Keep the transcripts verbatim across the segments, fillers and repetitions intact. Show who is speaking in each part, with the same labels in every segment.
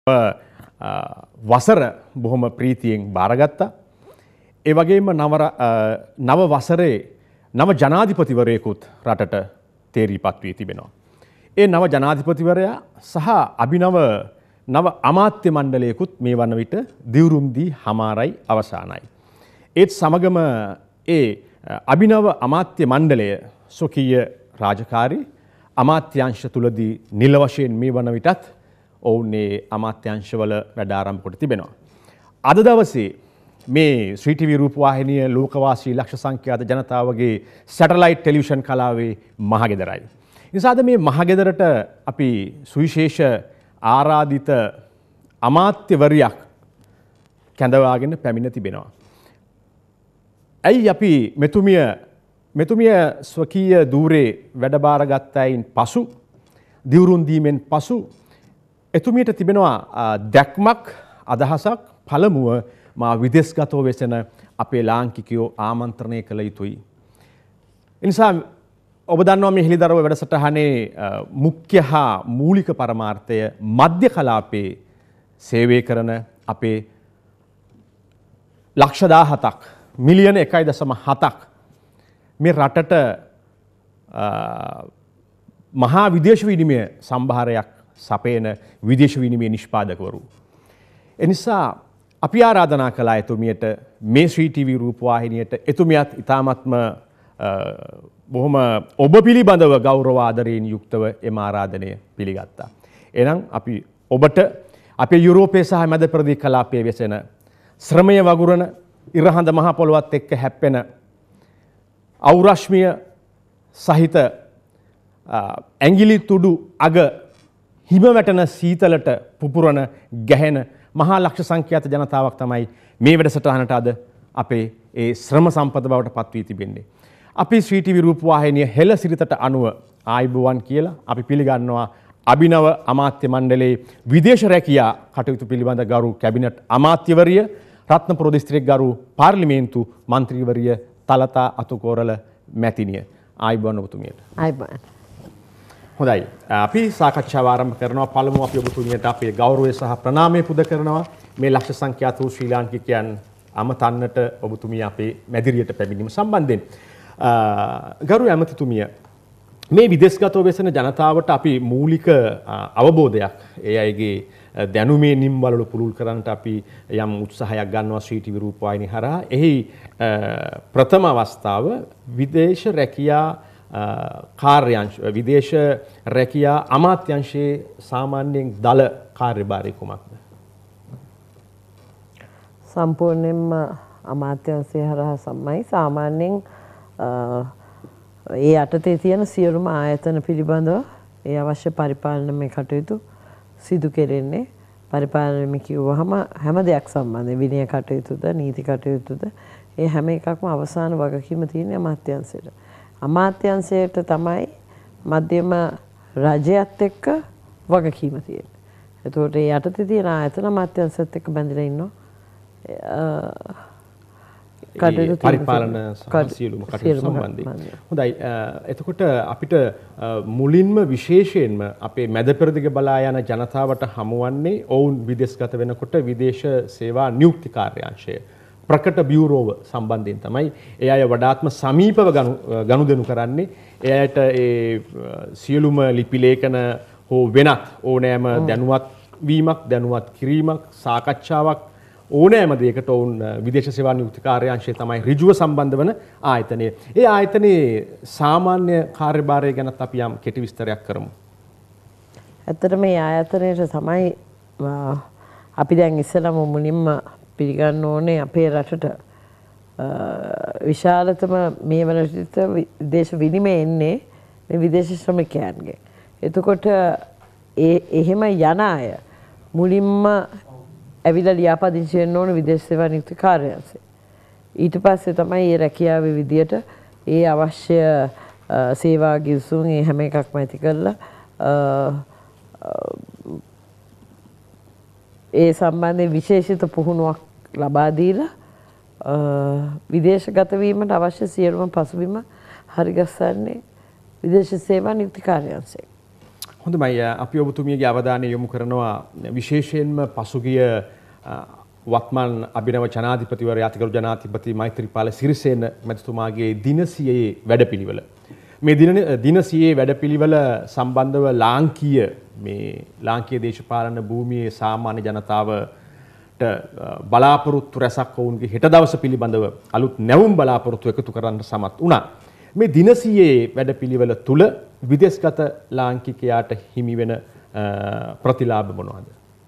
Speaker 1: වසර බොහොම ප්‍රීතියෙන් බාරගත්තා. ඒ වගේම නව නව වසරේ නව ජනාධිපතිවරයෙකුත් රටට තේරීපත් වී තිබෙනවා. ඒ නව ජනාධිපතිවරයා සහ අභිනව නව අමාත්‍ය මණ්ඩලයකුත් මේ වන විට දිවුරුම් දී හමාරයි අවසానයි. ඒත් සමගම ඒ අභිනව අමාත්‍ය මණ්ඩලය ස්වකීය රාජකාරී අමාත්‍යාංශ තුලදී නිල වශයෙන් මේ වන විටත් ඔවුන් ඒ අමාත්‍යාංශවල වැඩ ආරම්භ කොට තිබෙනවා. අද දවසේ මේ ශ්‍රී ටීවී රූපවාහිනිය ලෝකවාසී ලක්ෂ සංඛ්‍යාත ජනතාවගේ සැටලයිට් ටෙලිවිෂන් කලාවේ මහගෙදරයි. නිසාද මේ මහගෙදරට අපි සුවිශේෂ ආරාධිත අමාත්‍යවරියක් කැඳවාගෙන පැමිණ තිබෙනවා. ඇයි අපි මෙතුමිය මෙතුමිය ස්වකීය ධූරේ වැඩබාර ගත්තයින් පසු දිවුරුම් දීමෙන් පසු එතුමියට තිබෙනවා දැක්මක් අදහසක් පළමුව මා විදේශගතව වෙසෙන අපේ ලාංකිකයෝ ආමන්ත්‍රණය කළ යුතුයි. එනිසා ඔබ දන්නවා මේ හෙලිදරව්ව වැඩසටහනේ මුඛ්‍ය හා මූලික පරමාර්ථය මධ්‍ය කලාපයේ සේවය කරන අපේ ලක්ෂ දාහතක් මිලියන එකයි දශම හතක් මේ රටට මහා විදේශ විනිමය සම්භාරයක් සපයන විදේශ විනිමය නිෂ්පාදකවරු. එනිසා අපි ආරාධනා කළා එතුමියට මේ ශ්‍රී ටීවී රූපවාහිනියට එතුමියත් ඉතාමත්ම බොහොම ඔබ පිළිබඳව ගෞරව ආදරයෙන් යුක්තව එම ආරාධනය පිළිගත්තා. එහෙනම් අපි ඔබට අපේ යුරෝපයේ සහ මැද ප්‍රදේශ කලාපයේ වෙසෙන ශ්‍රමය වගුරන ඉරහඳ මහ පොළොවත් එක්ක හැප්පෙන අවුරශ්මිය සහිත ඇඟිලි තුඩු අග හිම වැටෙන සීතලට පුපුරන ගැහෙන මහා ලක්ෂ සංඛ්‍යාත ජනතාවක් තමයි මේ වැඩසටහනට අද අපේ ඒ ශ්‍රම සම්පත බවට පත් වී තිබෙන්නේ. අපි ශ්‍රී ටීවී රූපවාහිනිය හෙළ සිරිතට අනුව ආයුබෝවන් කියලා අපි පිළිගන්නවා අභිනව අමාත්‍ය මණ්ඩලයේ විදේශ රැකියා කටයුතු පිළිබඳ ගරු කැබිනට් අමාත්‍යවරිය රත්නපුර දිස්ත්‍රික් ගරු පාර්ලිමේන්තු මන්ත්‍රීවරිය තලතා අතුකෝරල මැතිණිය. ආයුබෝවන් ඔබතුමියට.
Speaker 2: ආයුබෝවන්.
Speaker 1: හොඳයි. අපි සාකච්ඡාව ආරම්භ කරනවා. පළමුව අපි ඔබතුමියට අපේ ගෞරවය සහ ප්‍රණාමය පුද කරනවා. මේ ලක්ෂ සංඛ්‍යාත වූ ශ්‍රී ලාංකිකයන් අමතන්නට ඔබතුමිය අපේ මැදිරියට පැමිණීම සම්බන්ධයෙන් ගරු ඇමතිතුමිය මේ විදේශගතව වෙසෙන ජනතාවට අපි මූලික අවබෝධයක් ඒ අයගේ දැනුමේ නිම්වලු පුළුල් කරන්නට අපි යම් උත්සාහයක් ගන්නවා ශ්‍රී ටීවී රූපවාහිනිය හරහා. එහි ප්‍රථම අවස්ථාව විදේශ රැකියා කාර්යාංශ විදේශ රැකියා අමාත්‍යාංශයේ සාමාන්‍යයෙන් දල කාර්යභාරය කුමක්ද?
Speaker 2: සම්පූර්ණයෙන්ම අමාත්‍යාංශය හරහා සම්මයි. සාමාන්‍යයෙන් ඒ යටතේ තියෙන සියලුම ආයතන පිළිබඳව ඒ අවශ්‍ය පරිපාලනමය කටයුතු සිදු කෙරෙන්නේ පරිපාලනමය කිව්වහම හැම දෙයක් සම්බන්ධයෙන් විනය කටයුතුද නීති කටයුතුද ඒ හැම එකක්ම අවසාන වගකීම තියෙන අමාත්‍යාංශයට. අමාත්‍යාංශයට තමයි මධ්‍යම රජයත් එක්ක වගකීම තියෙන්නේ. එතකොට ඒ යටතේ තියෙන ආයතන අමාත්‍යාංශයත් එක්ක බැඳලා ඉන්නවා.
Speaker 1: කටයුතු පරිපාලන සියලුම කටයුතු සම්බන්ධයෙන්. හොඳයි. එතකොට අපිට මුලින්ම විශේෂයෙන්ම අපේ මැද පෙරදිග බලා යන ජනතාවට හමුවන්නේ ඔවුන් විදේශගත වෙනකොට විදේශ සේවා නියුක්ති කාර්යාංශය ප්‍රකට බියුරෝව සම්බන්ධයෙන් තමයි ඒ අය වඩාත්ම සමීපව ගනුදෙනු කරන්නේ. ඒ අයට ඒ සියලුම ලිපි ලේඛන හෝ වෙනත් ඕනෑම දැනුවත් වීමක් දැනුවත් කිරීමක් සාකච්ඡාවක් ඕනෑම දෙයකට ඔවුන් විදේශ සේවා නියුක්ති කාර්යාංශය තමයි ඍජුව සම්බන්ධ වන ආයතනය. ඒ ආයතනයේ සාමාන්‍ය කාර්යභාරය ගැනත් අපි යම් කෙටි විස්තරයක් කරමු.
Speaker 2: ඇත්තට මේ ආයතනයේ තමයි අපි දැන් ඉස්සෙල්ලාම මුලින්ම පිළිගන්න ඕනේ අපේ රටට විශාලතම මේ වන විට විදේශ විනිමය එන්නේ මේ විදේශ ශ්‍රමිකයන්ගේ. එතකොට ඒ එහෙම යන අය මුලින්ම ඇවිල්ලා ලියාපදිංචි වෙන්න ඕන විදේශ සේවා නියුක්ති කාර්යාංශය. ඊට පස්සේ තමයි මේ රැකියාවේ විදියට ඒ අවශ්‍ය සේවා ගිවිසුම් ඒ හැම එකක්ම ඇති කරලා ඒ සම්බන්ධයෙන් විශේෂිත පුහුණුවක් ලබා දීලා විදේශගත වීමට අවශ්‍ය සියලුම පසුබිම හරිගස්සන්නේ විදේශ සේවා නියුක්ති කාර්යාංශය.
Speaker 1: හොඳයි අපි ඔබතුමියගේ අවධානය යොමු කරනවා විශේෂයෙන්ම පසුගිය වත්මන් අභිනව ජනාධිපතිවරයා අතිගරු ජනාධිපති මෛත්‍රීපාල සිරිසේන මැතිතුමාගේ දින සියයේ වැඩපිළිවෙල. මේ දින දින සියයේ වැඩපිළිවෙල සම්බන්ධව ලාංකීය මේ ලාංකීය දේශපාලන භූමියේ සාමාන්‍ය ජනතාවට බලාපොරොත්තු රැසක් වුන්ගේ හෙට දවස පිළිබඳව අලුත් නැවුම් බලාපොරොත්තු එකතු කරන්න සමත් වුණා. මේ දින සියයේ වැඩපිළිවෙල තුල විදේශගත ලාංකිකයාට හිමි වෙන ප්‍රතිලාභ මොනවාද?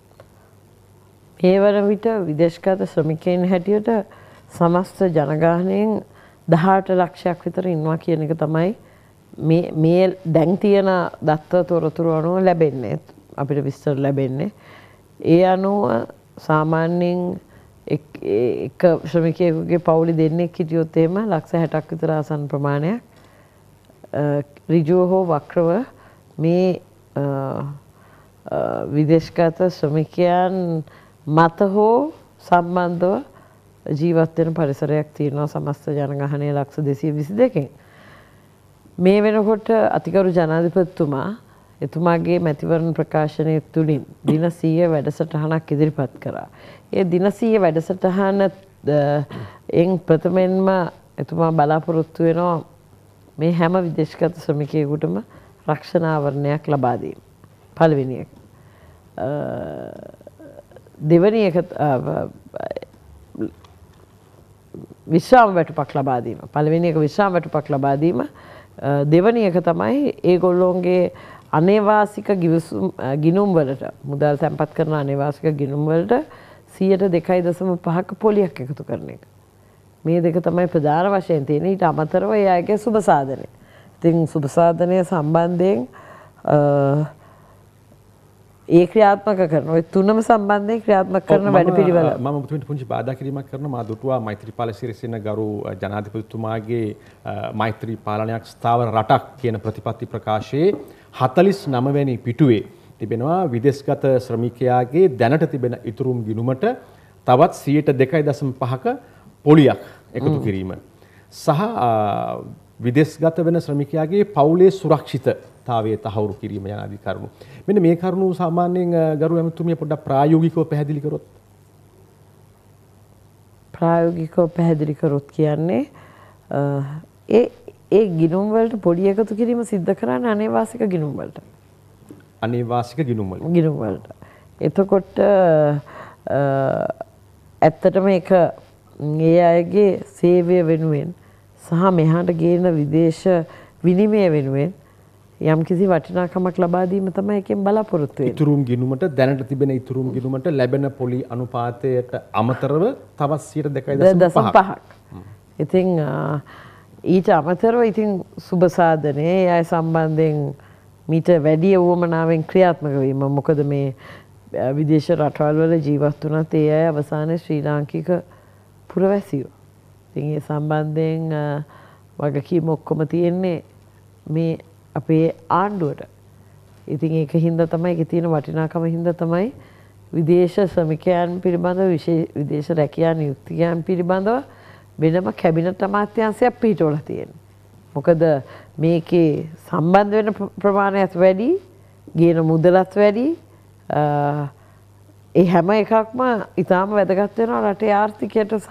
Speaker 2: මේ වන විට විදේශගත ශ්‍රමිකයන් හැටියට සමස්ත ජනගහනයෙන් දහඅට ලක්ෂයක් විතර ඉන්නවා කියන එක තමයි මේ මේ දැන් තියෙන දත්ත තොරතුරු අනුව ලැබෙන්නේ අපිට විස්තර ලැබෙන්නේ. ඒ අනුව සාමාන්‍යයෙන් එක ශ්‍රමිකයෙකුගේ පවුලේ දෙන්නෙක් හිටියොත් එහෙම ලක්ෂ හැටක් විතර ආසන්න ප්‍රමාණයක් ඍජුව හෝ වක්‍රව මේ විදේශගත ශ්‍රමිකයන් මත හෝ සම්බන්ධව ජීවත් වෙන පරිසරයක් තියෙනවා සමස්ත ජනගහනය ලක්ෂ දෙසිය විසි දෙකෙන්. මේ වෙනකොට අතිගරු ජනාධිපතිතුමා එතුමාගේ මැතිවරණ ප්‍රකාශනය තුළින් දින සීය වැඩසටහනක් ඉදිරිපත් කරා. ඒ දින සීය වැඩසටහන එන් ප්‍රථමයෙන්ම එතුමා බලාපොරොත්තු වෙනවා මේ හැම විදේශගත ශ්‍රමිකයෙකුටම රක්ෂණ ආවරණයක් ලබා දීම. පළවෙනි එක. දෙවැනි එක විශ්‍රාම වැටුපක් ලබා දීම. පළවෙනි එක විශ්‍රාම වැටුපක් ලබා දීම. දෙවැනි එක තමයි ඒගොල්ලෝගේ අනේවාසික ගිණුම් වලට මුදල් තැන්පත් කරන අනේවාසික ගිණුම් වලට සියයට දෙකයි දශම පහක පොලියක් එකතු කරන එක. මේ දෙක තමයි ප්‍රධාන වශයෙන් තියෙන. ඊට අමතරව ඒ අයගේ සුබ සාධනය. ඉතින් සුබ සාධනය සම්බන්ධයෙන් ඒ ක්‍රියාත්මක කරන ඔය තුනම සම්බන්ධයෙන් ක්‍රියාත්මක කරන වැඩපිළිවෙල
Speaker 1: මම ඔබතුමීට පුංචි බාධා කිරීමක් කරනවා. මා දුටුවා මෛත්‍රීපාල සිරිසේන ගරු ජනාධිපතිතුමාගේ මෛත්‍රී පාලනයක් ස්ථාවර රටක් කියන ප්‍රතිපත්ති ප්‍රකාශයේ හතළිස් නව වෙනි පිටුවේ තිබෙනවා විදේශගත ශ්‍රමිකයාගේ දැනට තිබෙන ඉතුරුම් ගිණුමට තවත් සියයට දෙකයි දශම පහක පොලියක් එකතු කිරීම සහ විදේශගත වෙන ශ්‍රමිකයාගේ පවුලේ සුරක්ෂිතතාවය තහවුරු කිරීම යන ආදී කරුණු. මෙන්න මේ කරුණු සාමාන්‍යයෙන් ගරු ඇමතුමිය පොඩ්ඩක් ප්‍රායෝගිකව පැහැදිලි කරොත්.
Speaker 2: ප්‍රායෝගිකව පැහැදිලි කරොත් කියන්නේ ඒ ඒ ගිණුම් වලට පොඩි එකතු කිරීම සිද්ධ කරන්නේ අනේවාසික ගිණුම් වලට.
Speaker 1: අනේවාසික ගිණුම් වලට.
Speaker 2: ගිණුම් වලට. එතකොට ඇත්තටම ඒක ඒ අයගේ සේවය වෙනුවෙන් සහ මෙහාට ගේන විදේශ විනිමය වෙනුවෙන් යම්කිසි වටිනාකමක් ලබා දීම තමයි එකෙන් බලාපොරොත්තු වෙන්නේ.
Speaker 1: ඉතුරුම් ගිණුමට දැනට තිබෙන ඉතුරුම් ගිණුමට ලැබෙන පොලි අනුපාතයට අමතරව තවත් සියයට දෙකයි දශම පහක්.
Speaker 2: ඉතින් ඊට අමතරව ඉතින් සුබ සාධනයේ අය සම්බන්ධයෙන් මීට වැඩි වුවමනාවෙන් ක්‍රියාත්මක වීම. මොකද මේ විදේශ රටවල් වල ජීවත් වුණත් ඒ අය අවසානයේ ශ්‍රී ලාංකික පුරවැසියෝ. ඉතින් ඒ සම්බන්ධයෙන් වගකීම ඔක්කොම තියෙන්නේ මේ අපේ ආණ්ඩුවට. ඉතින් ඒක හින්දා තමයි ඒකේ තියෙන වටිනාකම හින්දා තමයි විදේශ ශ්‍රමිකයන් පිළිබඳව විදේශ රැකියා නියුක්තියන් පිළිබඳව වෙනම කැබිනට් අමාත්‍යාංශයක් පිහිටවලා තියෙන්නේ. මොකද මේකේ සම්බන්ධ වෙන ප්‍රමාණයත් වැඩි, ගේන මුදලත් වැඩි. ඒ හැම එකක්ම ඉතාම වැදගත් වෙනවා රටේ ආර්ථිකයට සහ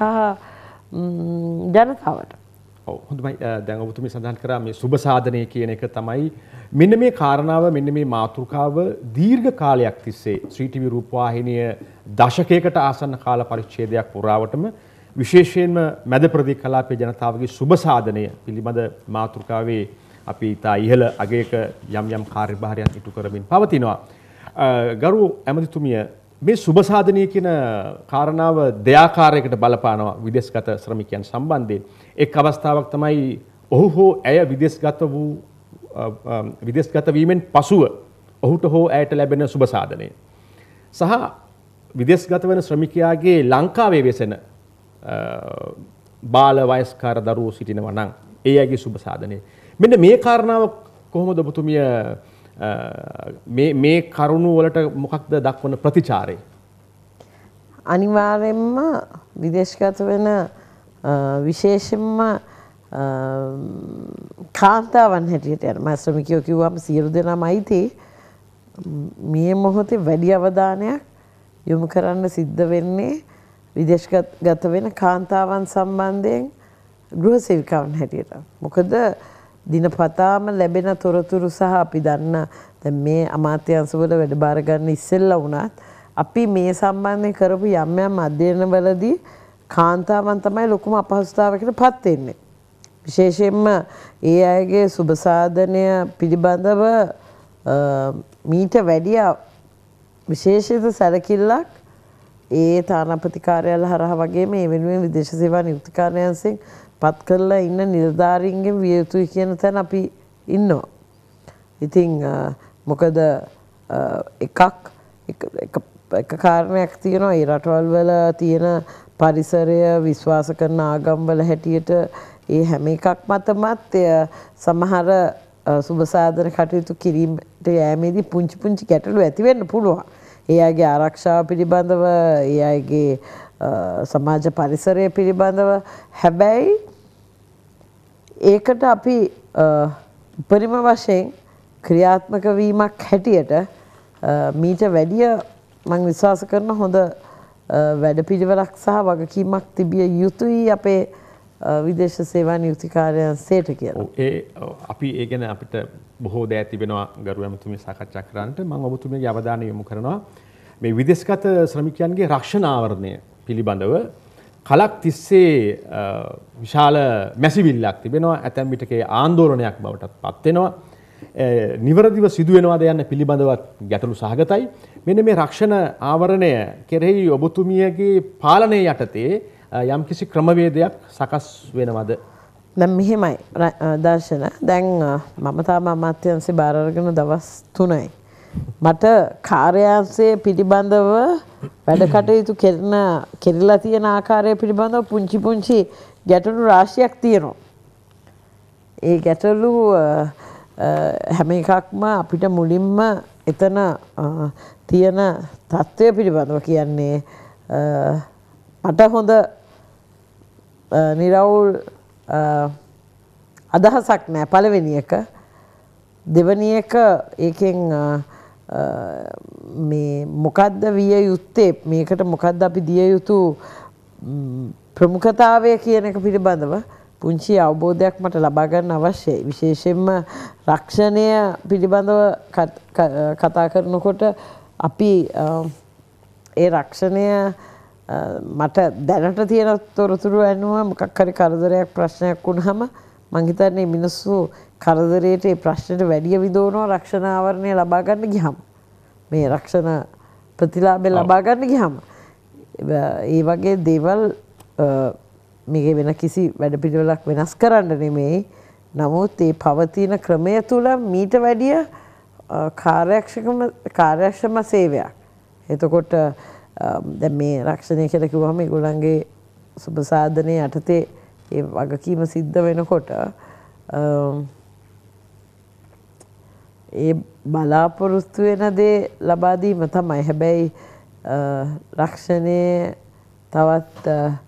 Speaker 2: ජනතාවට.
Speaker 1: ඔව් හොඳයි. දැන් ඔබතුමී සඳහන් කරා මේ සුබ සාධනය කියන එක තමයි මෙන්න මේ කාරණාව මෙන්න මේ මාතෘකාව දීර්ඝ කාලයක් තිස්සේ ශ්‍රී ටීවී රූපවාහිනිය දශකයකට ආසන්න කාල පරිච්ඡේදයක් පුරාවටම විශේෂයෙන්ම මැද ප්‍රදේශ කලාපයේ ජනතාවගේ සුබ සාධනය පිළිබඳ මාතෘකාවේ අපි ඉතා ඉහළ අගයක යම් යම් කාර්යභාරයන් ඉටු කරමින් පවතිනවා. ගරු ඇමතිතුමිය මේ සුබ සාධනය කියන කාරණාව දෙආකාරයකට බලපානවා විදේශගත ශ්‍රමිකයන් සම්බන්ධයෙන්. එක් අවස්ථාවක් තමයි ඔහු හෝ ඇය විදේශගත වූ විදේශගත වීමෙන් පසුව ඔහුට හෝ ඇයට ලැබෙන සුබ සාධනය. සහ විදේශගත වන ශ්‍රමිකයාගේ ලංකාවේ වෙසෙන බාල වයස්කාර දරුවෝ සිටිනවා නම් ඒ අයගේ සුබ සාධනය. මෙන්න මේ කාරණාව කොහොමද ඔබතුමිය මේ මේ කරුණු වලට මොකක්ද දක්වන ප්‍රතිචාරය?
Speaker 2: අනිවාර්යෙන්ම විදේශගත වෙන විශේෂයෙන්ම කාන්තාවන් හැටියට යන මා ශ්‍රමිකයෝ කිව්වම සියලු දෙනාම අයිති මේ මොහොතේ වැඩි අවධානයක් යොමු කරන්න සිද්ධ වෙන්නේ විදේශගත වෙන කාන්තාවන් සම්බන්ධයෙන් ගෘහ සේවිකාවන් හැටියට. මොකද දිනපතාම ලැබෙන තොරතුරු සහ අපි දන්න දැන් මේ අමාත්‍යාංශවල වැඩ බාර ගන්න ඉස්සෙල්ලා වුණත් අපි මේ සම්බන්ධයෙන් කරපු යම් යම් අධ්‍යයනවලදී කාන්තාවන් තමයි ලොකුම අපහසුතාවයකට පත් වෙන්නේ. විශේෂයෙන්ම ඒ අයගේ සුබ සාධනය පිළිබඳව මීට වැඩි විශේෂිත සැලකිල්ලක් ඒ තානාපති කාර්යාල හරහා වගේම මේ වෙනුවෙන් විදේශ සේවා නියුක්ති කාර්යාංශයෙන් පත් කරලා ඉන්න නිලධාරීන්ගෙන් විය යුතුයි කියන තැන අපි ඉන්නවා. ඉතින් මොකද එකක් එක කාරණයක් තියෙනවා ඒ රටවල් වල තියෙන පරිසරය විශ්වාස කරන ආගම් වල හැටියට ඒ හැම එකක් මතමත් සමහර සුබ සාධන කටයුතු කිරීමට යෑමේදී පුංචි පුංචි ගැටලු ඇති වෙන්න පුළුවන්. ඒ අයගේ ආරක්ෂාව පිළිබඳව, ඒ අයගේ සමාජ පරිසරය පිළිබඳව. හැබැයි ඒකට අපි උපරිම වශයෙන් ක්‍රියාත්මක වීමක් හැටියට මීට වැඩිය මම විශ්වාස කරන හොඳ වැඩපිළිවෙලක් සහ වගකීමක් තිබිය යුතුයි අපේ විදේශ සේවා නියුක්ති කාර්යාංශයට කියලා.
Speaker 1: ඒ අපි ඒ ගැන අපිට බොහෝ දෑ තිබෙනවා ගරු ඇමතුමිය සාකච්ඡා කරන්නට. මම ඔබතුමියගේ අවධානය යොමු කරනවා මේ විදේශගත ශ්‍රමිකයන්ගේ රක්ෂණ ආවරණය පිළිබඳව. කලක් තිස්සේ විශාල මැසිවිල්ලක් තිබෙනවා. ඇතැම් විටක ආందోලනයක් බවට පත් වෙනවා. නිවරදිව සිදු වෙනවාද යන්න පිළිබඳවත් ගැටලු සහගතයි. මෙන්න මේ රක්ෂණ ආවරණය කෙරෙහි ඔබතුමියගේ පාලනය යටතේ යම්කිසි ක්‍රමවේදයක් සකස් වෙනවද?
Speaker 2: දැන් මෙහෙමයි දර්ශන. දැන් මම තාම අමාත්‍යාංශේ බාර අරගෙන දවස් තුනයි. මට කාර්යාංශයේ පිළිබඳව වැඩ කටයුතු කරන කෙරලා තියෙන ආකාරය පිළිබඳව පුංචි පුංචි ගැටලු රාශියක් තියෙනවා. ඒ ගැටලු හැම එකක්ම අපිට මුලින්ම එතන තියෙන තත්ත්වය පිළිබඳව කියන්නේ මට හොඳ නිරවුල් අදහසක් නෑ පළවෙනි එක. දෙවැනි එක ඒකෙන් මේ මොකද්ද විය යුත්තේ, මේකට මොකද්ද අපි දිය යුතු ප්‍රමුඛතාවය කියන එක පිළිබඳව පුංචි අවබෝධයක් මට ලබා ගන්න අවශ්‍යයි. විශේෂයෙන්ම රක්ෂණය පිළිබඳව කතා කරනකොට අපි ඒ රක්ෂණය මට දැනට තියෙන තොරතුරු අනුව මොකක් හරි කරදරයක් ප්‍රශ්නයක් වුණාම මං හිතන්නේ මිනිස්සු කරදරයට ඒ ප්‍රශ්නෙට වැඩිය විදවනවා රක්ෂණ ආවරණය ලබා ගන්න ගියාම. මේ රක්ෂණ ප්‍රතිලාභය ලබා ගන්න ගියාම ඒ වගේ දේවල් මේකේ වෙන කිසි වැඩ පිළිවෙලක් වෙනස් කරන්න නෙමෙයි. නමුත් ඒ පවතින ක්‍රමය තුළ මීට වැඩිය කාර්යක්ෂම කාර්යක්ෂම සේවයක්. එතකොට දැන් මේ රක්ෂණය කියලා කිව්වම ඒගොල්ලන්ගේ සුබ සාධනයේ යටතේ ඒ වගකීම සිද්ධ වෙනකොට ඒ බලාපොරොත්තු වෙන දේ ලබා දීම තමයි. හැබැයි රක්ෂණයේ තවත්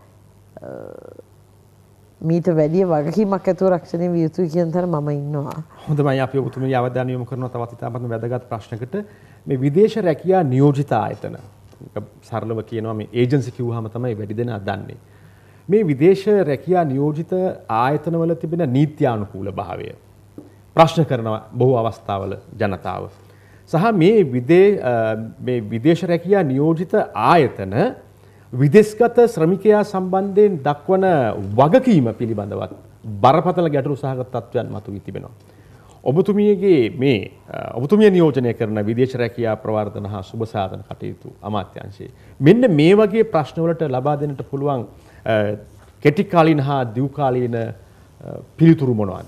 Speaker 2: මීට වැඩිය වගකීමක් ඇතුව රක්ෂණය විය යුතුයි කියන තර මම ඉන්නවා.
Speaker 1: හොඳයි, අපි ඔබතුමියගේ අවධානය යොමු කරනවා තවත් ඉතාමත්ම වැදගත් ප්‍රශ්නයකට. මේ විදේශ රැකියා නියෝජිත ආයතන, සරලව කියනවා මේ ඒජන්සි කිව්වහම තමයි වැඩි දෙනා දන්නේ. මේ විදේශ රැකියා නියෝජිත ආයතනවල තිබෙන නීත්‍යානුකූල භාවය ප්‍රශ්න කරන බොහෝ අවස්ථාවල ජනතාව. සහ මේ විදේ මේ විදේශ රැකියා නියෝජිත ආයතන විදේශගත ශ්‍රමිකයා සම්බන්ධයෙන් දක්වන වගකීම පිළිබඳවත් බරපතල ගැටලු සහගත තත්ත්වයන් මතුවී තිබෙනවා. ඔබතුමියගේ මේ ඔබතුමිය නියෝජනය කරන විදේශ රැකියා ප්‍රවර්ධන හා සුබ සාධන කටයුතු අමාත්‍යාංශයේ මෙන්න මේ වගේ ප්‍රශ්නවලට ලබා දෙන්නට පුළුවන් කෙටි කාලීන හා දිගු කාලීන පිළිතුරු මොනවාද?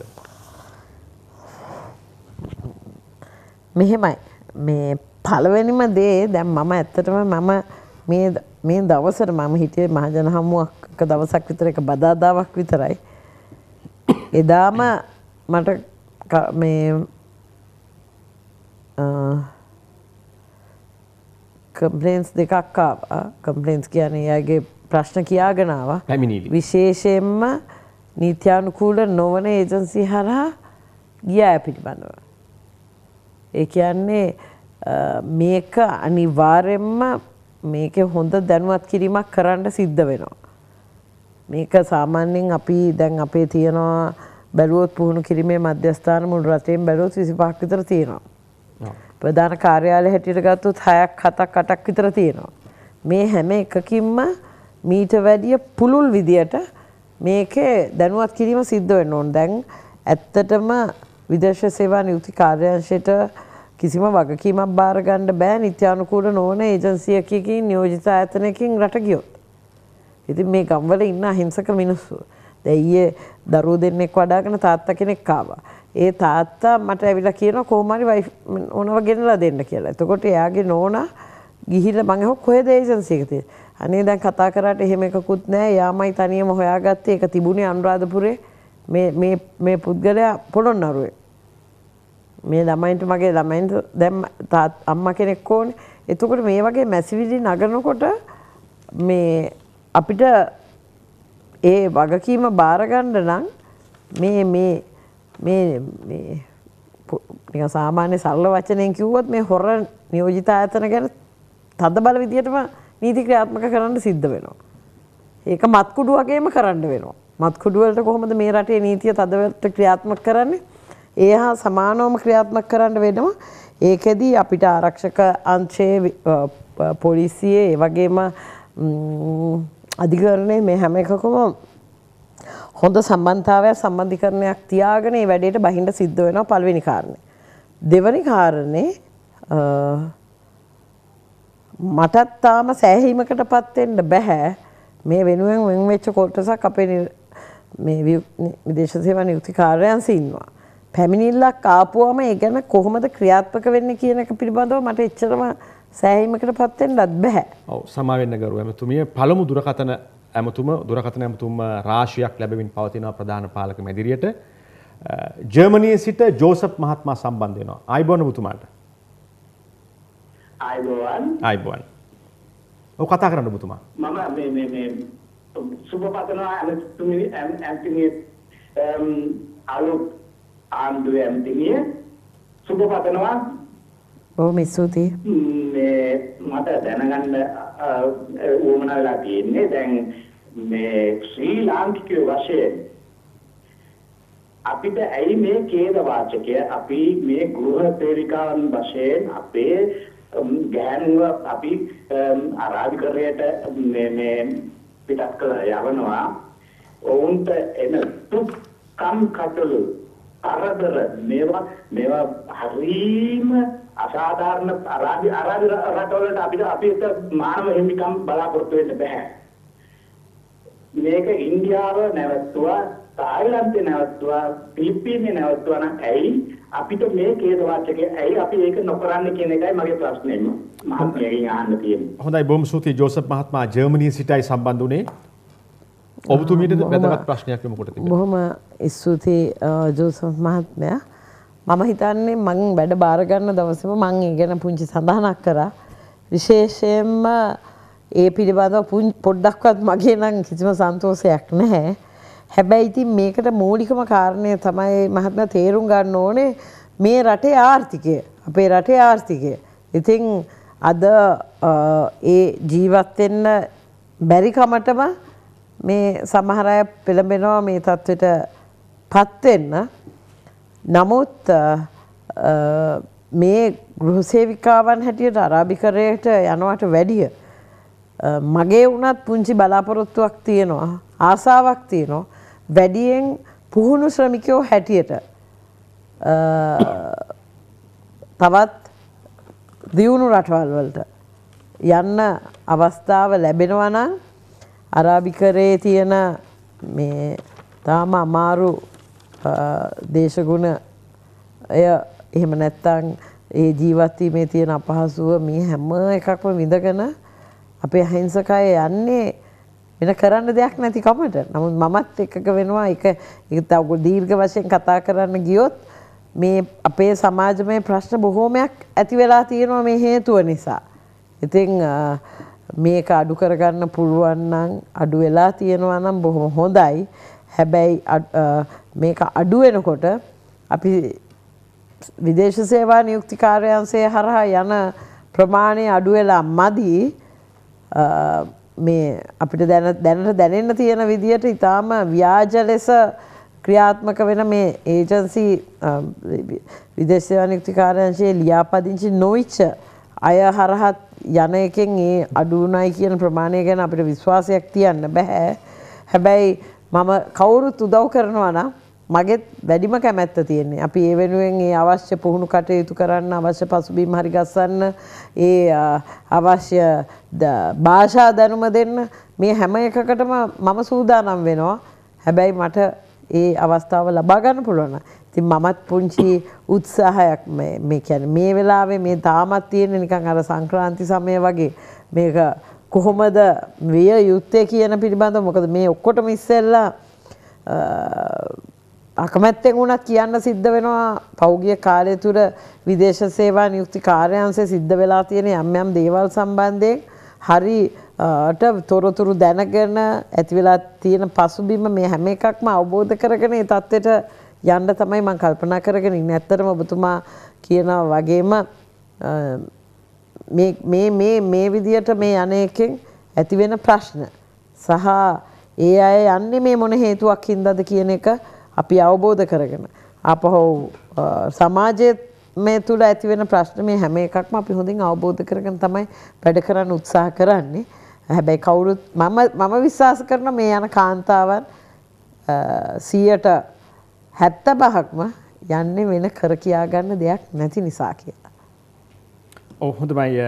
Speaker 2: මෙහෙමයි. මේ පළවෙනිම දේ දැන් මම ඇත්තටම මම මේ මේ දවසට මම හිටියේ මහජන හමුවක් එක දවසක් විතර එක බදාදාවක් විතරයි. එදාම මට මේ කම්ප්ලේන්ස් දෙකක් ආවා. කම්ප්ලේන්ස් කියන්නේ එයාගේ ප්‍රශ්න කියාගෙන ආවා. විශේෂයෙන්ම නීත්‍යානුකූල නොවන ඒජන්සි හරහා ගියා පිළිබඳව. ඒ කියන්නේ මේක අනිවාර්යෙන්ම මේකේ හොඳ දැනුවත් කිරීමක් කරන්න සිද්ධ වෙනවා. මේක සාමාන්‍යයෙන් අපි දැන් අපේ තියනවා බැලුවොත් පුහුණු කිරීමේ මධ්‍යස්ථාන මුළු රටේම බැලුවොත් විසිපහක් විතර තියෙනවා. ප්‍රධාන කාර්යාලය හැටියට ගත්තොත් හයක් හතක් අටක් විතර තියෙනවා. මේ හැම එකකින්ම මීට වැඩිය පුළුල් විදියට මේකේ දැනුවත් කිරීම සිද්ධ වෙන්න ඕන. දැන් ඇත්තටම විදේශ සේවා නියුක්ති කාර්යාංශයට කිසිම වගකීමක් බාර ගන්න බෑ නිත්‍යානුකූල නොවන ඒජන්සියකින් නියෝජිත ආයතනයකින් රට ගියොත්. ඉතින් මේ ගම්වල ඉන්න අහිංසක මිනිස්සු. දැන් ඊයේ දරුවෝ දෙන්නෙක් වඩාගෙන තාත්තා කෙනෙක් ආවා. ඒ තාත්තා මට ඇවිල්ලා කියනවා කොහොම හරි වයිෆ් ඕනව ගෙනලා දෙන්න කියලා. එතකොට එයාගේ නෝනා ගිහිල්ලා මං අහුව කොහෙද ඒජන්සි එක තියෙන්නේ? අනේ දැන් කතා කරාට එහෙම එකකුත් නැහැ. යාමයි තනියම හොයාගත්තේ. ඒක තිබුණේ අනුරාධපුරේ. මේ මේ මේ පුද්ගලයා පොළොන්නරුවේ. මේ ළමයින්ට මගේ ළමයින්ට දැන් අම්මා කෙනෙක් ඕනේ. එතකොට මේ වගේ මැසිවිලි නගනකොට මේ අපිට ඒ වගකීම බාර ගන්න නම් මේ මේ මේ මේ නිකන් සාමාන්‍ය සරල වචනෙන් කිව්වොත් මේ හොර නියෝජිත ආයතන ගැන තද බල විදියටම නීති ක්‍රියාත්මක කරන්න සිද්ධ වෙනවා. ඒක මත්කුඩු වගේම කරන්න වෙනවා. මත්කුඩු වලට කොහොමද මේ රටේ නීතිය තදවට ක්‍රියාත්මක කරන්නේ? ඒ හා සමානවම ක්‍රියාත්මක කරන්න වෙනවා. ඒකෙදි අපිට ආරක්ෂක අංශයේ පොලිසියේ ඒ වගේම අධිකරණයේ මේ හැම එකකම හොඳ සම්බන්ධතාවයක් සම්බන්ධීකරණයක් තියාගෙන මේ වැඩේට බහින්න සිද්ධ වෙනවා පළවෙනි කාරණේ. දෙවෙනි කාරණේ මටත් තාම සෑහීමකටපත් වෙන්න බෑ මේ වෙනුවෙන් වෙන් වෙච්ච කොටසක් අපේ මේ විදේශ සේවා නියුක්ති කාර්යාංශයේ ඉන්නවා. පැමිණිල්ලක් ආපුවම ඒ ගැන කොහොමද ක්‍රියාත්මක වෙන්නේ කියන එක පිළිබඳව මට එච්චරම සෑහීමකටපත් වෙන්නත් බෑ. ඔව්
Speaker 1: සමා වෙන්න ගරු ඇමතුමිය පළමු දුරකථන ඇමතුම දුරකථන ඇමතුම රාශියක් ලැබෙමින් පවතිනවා ප්‍රධාන පාලක මැදිරියට. ජර්මනියේ සිට ජෝසප් මහත්මයා සම්බන්ධ වෙනවා. ආයිබෝන් ඔබතුමාට.
Speaker 3: ආයිබෝන්.
Speaker 1: ආයිබෝන්. ඔව් කතා කරන්න ඔබතුමා.
Speaker 3: මම මේ මේ මේ සුබපතනවා ඇමතුමිය ඇමතුමිය අලුත් ආන්දුවේ ඇමතුමිය සුබපතනවා.
Speaker 2: බොහොම ස්තුතියි.
Speaker 3: මේ මට දැනගන්න උවමනා වෙලා තියෙන්නේ දැන් මේ ශ්‍රී ලාංකිකයෝ වශයෙන් අපිට ඇයි මේ ඛේද වාචකය අපි මේ ගෘහ සේවිකාවන් වශයෙන් අපේ ගෑනුව අපි අරාබිකරයට මේ මේ පිටත් කළ යවනවා ඔවුන්ට එන දුක් කම් කටළු අරදර මේවා මේවා හරීම අසාධාරණ අරාබි අරාබි රටවලට අපිට අපිට මානව හිමිකම් බලාපොරොත්තු වෙන්න බෑ. මේක ඉන්දියාව නැවතුවා, තායිලන්තේ නැවතුවා, පිලිප්පීනයේ නැවතුවා නම් ඇයි අපිට මේ ඛේද වාචකය ඇයි අපි ඒක නොකරන්නේ කියන එකයි මගේ ප්‍රශ්නේ. මහත්මයාගෙන් අහන්න තියෙන්නේ.
Speaker 1: හොඳයි බොහොම ස්තුතියි ජෝසප් මහත්මයා ජර්මනියේ සිටයි සම්බන්ධ වුණේ. ඔබතුමීට වැදගත් ප්‍රශ්නයක් යොමු කොට තිබෙනවා.
Speaker 2: බොහොම ස්තුතියි ජෝසප් මහත්මයා. මම හිතන්නේ මං වැඩ බාර ගන්න දවසේම මං ඒ ගැන පුංචි සඳහනක් කරා. විශේෂයෙන්ම ඒ පිළිබඳව පොඩ්ඩක්වත් මගේ නම් කිසිම සන්තෝෂයක් නැහැ. හැබැයි ඉතින් මේකට මූලිකම කාරණය තමයි මහත්මයා තේරුම් ගන්න ඕනේ මේ රටේ ආර්ථිකය. අපේ රටේ ආර්ථිකය. ඉතින් අද ඒ ජීවත් වෙන්න බැරි කමටම මේ සමහර අය පෙළඹෙනවා මේ තත්ත්වයට පත් වෙන්න. නමුත් මේ ගෘහ සේවිකාවන් හැටියට අරාබිකරයට යනවට වැඩිය මගේ වුණත් පුංචි බලාපොරොත්තුවක් තියෙනවා ආසාවක් තියෙනවා වැඩියෙන් පුහුණු ශ්‍රමිකයෝ හැටියට තවත් දියුණු රටවල් වලට යන්න අවස්ථාව ලැබෙනවා නම් අරාබිකරයේ තියෙන මේ තාම අමාරු දේශගුණ එය එහෙම නැත්තම් ඒ ජීවත් වීමේ තියෙන අපහසුව මේ හැම එකක්ම විඳගෙන අපේ අහිංසකය යන්නේ වෙන කරන්න දෙයක් නැති කමට. නමුත් මමත් එකක වෙනවා ඒක ඒක තව දීර්ඝ වශයෙන් කතා කරන්න ගියොත් මේ අපේ සමාජමය ප්‍රශ්න බොහෝමයක් ඇති වෙලා තියෙනවා මේ හේතුව නිසා. ඉතින් මේක අඩු කරගන්න පුළුවන් නම් අඩු වෙලා තියෙනවා නම් බොහොම හොඳයි. හැබැයි මේක අඩු වෙනකොට අපි විදේශ සේවා නියුක්ති කාර්යාංශය හරහා යන ප්‍රමාණය අඩු වෙලා මදි මේ අපිට දැන දැනට දැනෙන්න තියෙන විදියට ඊටාම ව්‍යාජ ලෙස ක්‍රියාත්මක වෙන මේ ඒජන්සි විදේශ සේවා නියුක්ති කාර්යාංශයේ ලියාපදිංචි නොවිච්ච අය හරහා යන එකෙන් ඒ අඩු උනායි කියන ප්‍රමාණය ගැන අපිට විශ්වාසයක් තියන්න බෑ. හැබැයි මම කවුරුත් උදව් කරනවා නම් මගෙත් වැඩිම කැමැත්ත තියෙන්නේ. අපි ඒ වෙනුවෙන් ඒ අවශ්‍ය පුහුණු කටයුතු කරන්න, අවශ්‍ය පසුබිම් හරි ගස්සන්න, ඒ අවශ්‍ය භාෂා දැනුම දෙන්න මේ හැම එකකටම මම සූදානම් වෙනවා. හැබැයි මට ඒ අවස්ථාව ලබා ගන්න පුළුවන්. ඉතින් මමත් පුංචි උත්සාහයක් මේ මේ කියන්නේ මේ වෙලාවේ මේ තාමත් තියෙන නිකන් අර සංක්‍රාන්ති සමය වගේ මේක කොහොමද විය යුත්තේ කියන පිළිබඳව. මොකද මේ ඔක්කොටම ඉස්සෙල්ලා අකමැත්තෙන් වුණත් කියන්න සිද්ධ වෙනවා පෞගිය කාලය තුර විදේශ සේවා නියුක්ති කාර්යාංශයේ සිද්ධ වෙලා තියෙන යම් යම් දේවල් සම්බන්ධයෙන් හරි ට තොරතුරු දැනගෙන ඇති වෙලා තියෙන පසුබිම මේ හැම එකක්ම අවබෝධ කරගෙන ඒ தත්ත්වයට යන්න තමයි මම කල්පනා කරගෙන ඉන්නේ. ඇත්තටම ඔබතුමා කියනවා වගේම මේ මේ මේ මේ විදියට මේ අනේකෙන් ඇති වෙන ප්‍රශ්න සහ ඒ අය යන්නේ මේ මොන හේතුවක් හින්දාද කියන එක අපි අවබෝධ කරගෙන අපහො සමාජයේ මේ තුල ඇති වෙන ප්‍රශ්න මේ හැම එකක්ම අපි හොඳින් අවබෝධ කරගෙන තමයි වැඩ කරන්න උත්සාහ කරන්නේ. හැබැයි කවුරුත් මම මම විශ්වාස කරන මේ යන කාන්තාවන් සියයට හැත්තෑපහක්ම යන්නේ වෙන කර කියා ගන්න දෙයක් නැති නිසා කියලා.
Speaker 1: ඔව් හොඳයි.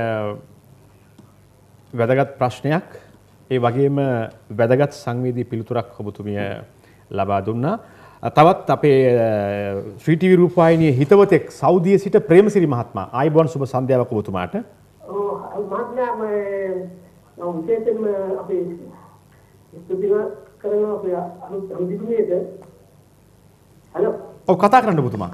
Speaker 1: වැදගත් ප්‍රශ්නයක්. ඒ වගේම වැදගත් සංවේදී පිළිතුරක් ඔබතුමිය ලබා දුන්නා. තවත් අපේ ශ්‍රී ටීවී රූපවාහිනියේ හිතවතෙක් සෞදියේ සිට ප්‍රේමසිරි මහත්මයා ආයුබෝවන් සුබ සන්ධ්‍යාවක් ඔබතුමාට.
Speaker 4: ඔව් මහත්මයා මම විශේෂයෙන්ම අපේ ස්තුතිය කරනවා අපේ අනුදිතුමියට. හලෝ.
Speaker 1: ඔව් කතා කරන්න ඔබතුමා.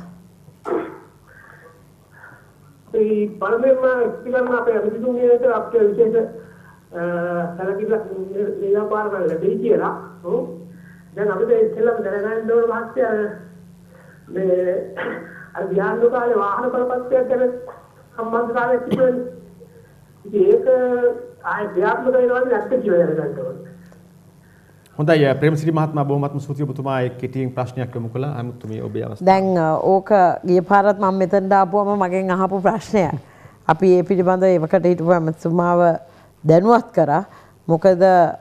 Speaker 4: ඒ පළමුවෙන්ම පිළිගන්න අපේ අනුදිතුමියට අපේ විශේෂ සැලකිල්ලක් නිරාපාර කරලා දෙයි කියලා. ඔව්. දැන් අපිට ඉස්සෙල්ලාම දැනගන්න ඕන මහත්තයා මේ අර විහාර කාලේ වාහන බලපත්‍රයක් ගැන සම්බන්ධතාවයක් තිබුණේ. ඉතින් ඒක ආයේ ක්‍රියාත්මක වෙනවද නැත්නම් කියලා දැනගන්න ඕනේ.
Speaker 1: හොඳයි ප්‍රේමසිරි මහත්මයා බොහොමත්ම ස්තුතියි ඔබතුමා එක් කෙටියෙන් ප්‍රශ්නයක් යොමු කළා. අමුතුමේ ඔබේ අවස්ථාව.
Speaker 2: දැන් ඕක ගිය පාරත් මම මෙතනට ආපුවම මගෙන් අහපු ප්‍රශ්නයක්. අපි මේ පිළිබඳව ඒකට හිටපු ඇමතුමාව දැනුවත් කරා. මොකද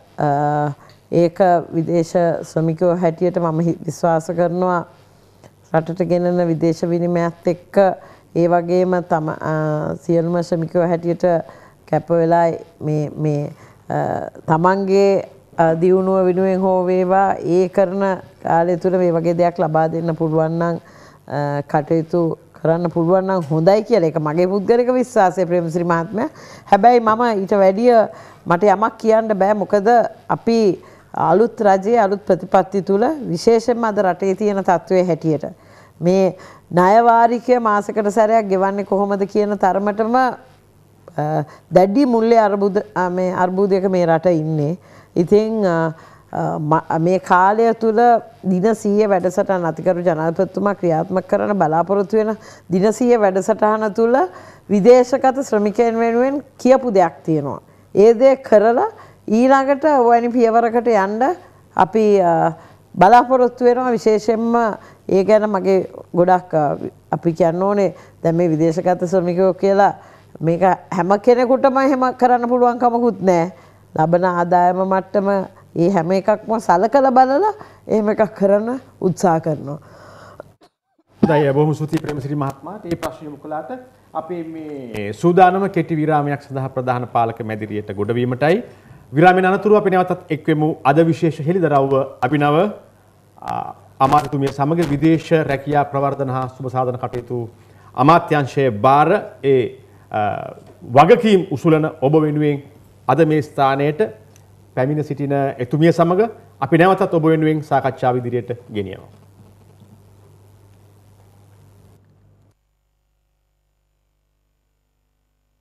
Speaker 2: ඒක විදේශ ශ්‍රමිකයෝ හැටියට මම විශ්වාස කරනවා රටට ගෙනෙන විදේශ විනිමයත් එක්ක ඒ වගේම තම සියලුම ශ්‍රමිකයෝ හැටියට කැප වෙලා මේ මේ තමන්ගේ දියුණුව වෙනුවෙන් හෝ වේවා ඒ කරන කාලය තුළ මේ වගේ දෙයක් ලබා දෙන්න පුළුවන් නම් කටයුතු කරන්න පුළුවන් නම් හොඳයි කියලා ඒක මගේ පුද්ගලික විශ්වාසය ප්‍රේමසිරි මහත්මයා. හැබැයි මම ඊට වැඩිය මට යමක් කියන්න බෑ. මොකද අපි අලුත් රජයේ අලුත් ප්‍රතිපත්ති තුල විශේෂයෙන්ම අද රටේ තියෙන තත්ත්වයේ හැටියට මේ ණය වාරිකය මාසකට සැරයක් ගෙවන්නේ කොහොමද කියන තරමටම දැඩි මුල්ලේ අර්බුද මේ අර්බුදයක මේ රට ඉන්නේ. ඉතින් මේ කාලය තුල දින සීය වැඩසටහන අතිගරු ජනාධිපතිතුමා ක්‍රියාත්මක කරන බලාපොරොත්තු වෙන දින සීය වැඩසටහන තුල විදේශගත ශ්‍රමිකයන් වෙනුවෙන් කියපු දෙයක් තියෙනවා. ඒ දේ කරලා ඊළඟට ඔයනි පියවරකට යන්න අපි බලාපොරොත්තු වෙනවා. විශේෂයෙන්ම ඒ ගැන මගේ ගොඩක් අපි කියන්න ඕනේ දැන් මේ විදේශගත ශ්‍රමිකයෝ කියලා මේක හැම කෙනෙකුටම එහෙම කරන්න පුළුවන් කමකුත් නැහැ. ලබන ආදායම මට්ටම ඒ හැම එකක්ම සලකලා බලලා එහෙම එකක් කරන්න උත්සාහ කරනවා.
Speaker 1: හොඳයි බොහොම ස්තුතියි ප්‍රේමසිරි මහත්මයාට මේ ප්‍රශ්නය යොමු කළාට. අපි මේ සූදානම කෙටි විරාමයක් සඳහා ප්‍රධාන පාලක මැදිරියට ගොඩවීමටයි. විරාමයෙන් අනතුරුව අපි නැවතත් එක්වෙමු අද විශේෂ හෙළිදරව්ව අභිනව අමාත්‍යතුමිය සමග විදේශ රැකියා ප්‍රවර්ධන හා සුබ සාධන කටයුතු අමාත්‍යාංශයේ බාර ඒ වගකීම් උසුලන ඔබ වෙනුවෙන් අද මේ ස්ථානයට පැමිණ සිටින එතුමිය සමග අපි නැවතත් ඔබ වෙනුවෙන් සාකච්ඡාව ඉදිරියට ගෙනියනවා.